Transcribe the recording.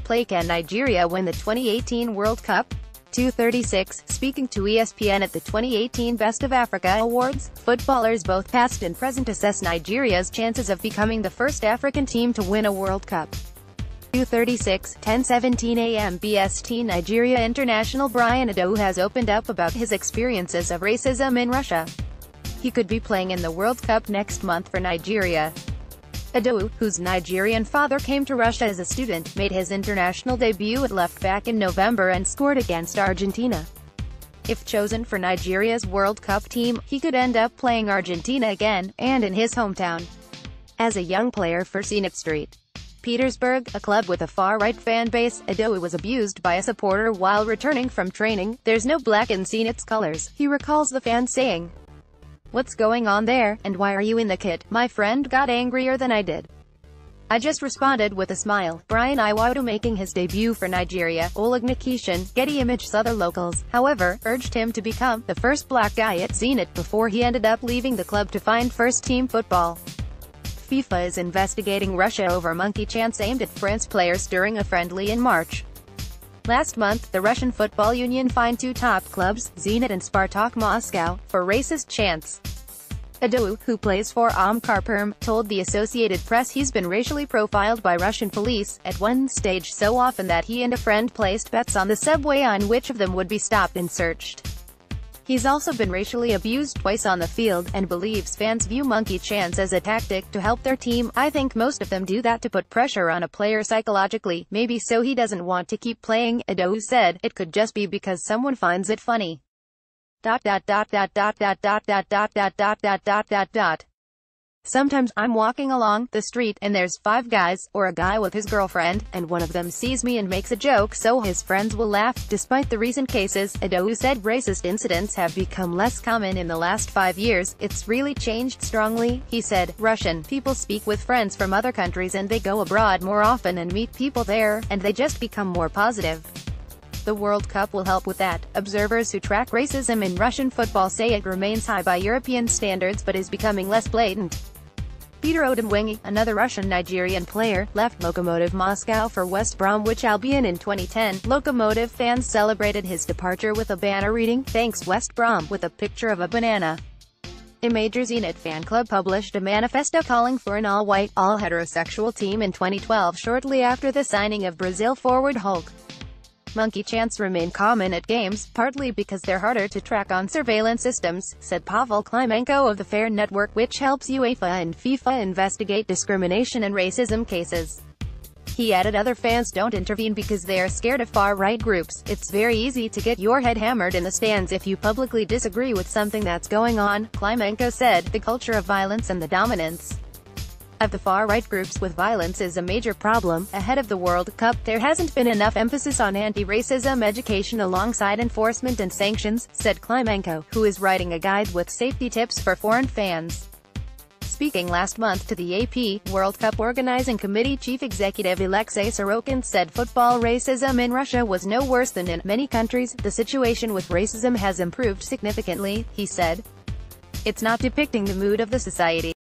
play can Nigeria win the 2018 World Cup? 236, speaking to ESPN at the 2018 Best of Africa Awards, footballers both past and present assess Nigeria's chances of becoming the first African team to win a World Cup. 236, 10:17 a.m. BST. Nigeria international Brian Idowu has opened up about his experiences of racism in Russia. He could be playing in the World Cup next month for Nigeria. Idowu, whose Nigerian father came to Russia as a student, made his international debut at left back in November and scored against Argentina. If chosen for Nigeria's World Cup team, he could end up playing Argentina again, and in his hometown. As a young player for Zenit St. Petersburg, a club with a far-right fan base, Idowu was abused by a supporter while returning from training. "There's no black in Zenit's colors," he recalls the fan saying. "What's going on there, and why are you in the kit?" "My friend got angrier than I did. I just responded with a smile." Brian Idowu, making his debut for Nigeria, Oleg Nikishin, Getty Images. Other locals, however, urged him to become the first black guy at Zenit before he ended up leaving the club to find first-team football. FIFA is investigating Russia over monkey chants aimed at France players during a friendly in March. Last month, the Russian Football Union fined two top clubs, Zenit and Spartak Moscow, for racist chants. Idowu, who plays for Omkar Perm, told the Associated Press he's been racially profiled by Russian police, at one stage so often that he and a friend placed bets on the subway on which of them would be stopped and searched. He's also been racially abused twice on the field, and believes fans view monkey chants as a tactic to help their team. "I think most of them do that to put pressure on a player psychologically, maybe so he doesn't want to keep playing," Idowu said. "It could just be because someone finds it funny. Sometimes I'm walking along the street, and there's five guys, or a guy with his girlfriend, and one of them sees me and makes a joke so his friends will laugh." Despite the recent cases, Idowu said racist incidents have become less common in the last 5 years. "It's really changed strongly," he said. "Russian people speak with friends from other countries and they go abroad more often and meet people there, and they just become more positive. The World Cup will help with that." Observers who track racism in Russian football say it remains high by European standards but is becoming less blatant. Peter Odemwingie, another Russian-Nigerian player, left Lokomotiv Moscow for West Bromwich Albion in 2010. Lokomotiv fans celebrated his departure with a banner reading, "Thanks West Brom," with a picture of a banana. A major Zenit fan club published a manifesto calling for an all-white, all-heterosexual team in 2012 shortly after the signing of Brazil forward Hulk. Monkey chants remain common at games, partly because they're harder to track on surveillance systems, said Pavel Klimenko of the FAIR Network, which helps UEFA and FIFA investigate discrimination and racism cases. He added other fans don't intervene because they are scared of far-right groups. "It's very easy to get your head hammered in the stands if you publicly disagree with something that's going on," Klimenko said. "The culture of violence and the dominance of the far-right groups with violence is a major problem. Ahead of the World Cup, there hasn't been enough emphasis on anti-racism education alongside enforcement and sanctions," said Klimenko, who is writing a guide with safety tips for foreign fans. Speaking last month to the AP, World Cup Organizing Committee Chief Executive Alexei Sorokin said football racism in Russia was no worse than in many countries. "The situation with racism has improved significantly," he said. "It's not depicting the mood of the society.